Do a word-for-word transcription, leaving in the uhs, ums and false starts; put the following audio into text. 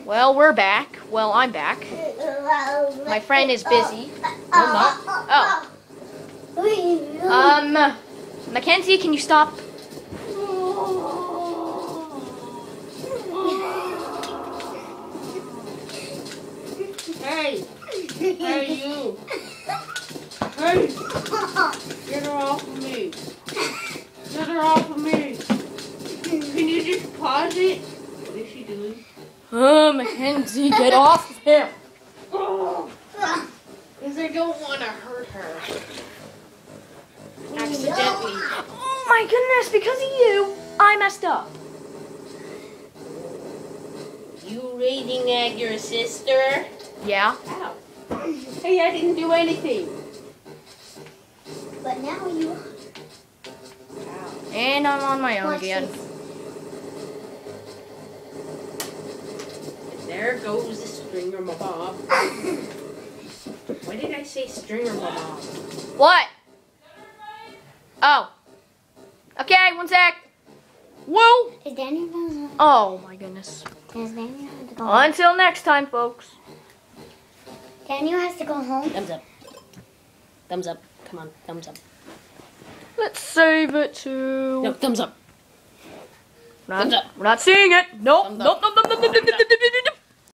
Well, we're back. Well, I'm back. My friend is busy. I'm not. Oh. Um, Mackenzie, can you stop? Hey! Hey, you! Hey! Get her off of me! Get her off of me! Can you just pause it? What is she doing? Oh, Mackenzie, get off of him! Because I don't want to hurt her. Accidentally. Oh my goodness, because of you, I messed up. You raiding at your sister? Yeah. Ow. Hey, I didn't do anything. But now you... Ow. And I'm on my own Watch again. this. There goes the stringer bob. Why did I say stringer bob? What? Oh. Okay, one sec. Whoa. Is Daniel gonna... Oh my goodness. Is Daniel has to go home? Until next time, folks. Daniel has to go home. Thumbs up. Thumbs up. Come on, thumbs up. Let's save it to... No, thumbs up. We're not, Thumbs up. We're not seeing it. Nope. Thumbs Nope. up. Nope. Nope. Nope. Nope. Nope. Nope. Nope. Nope.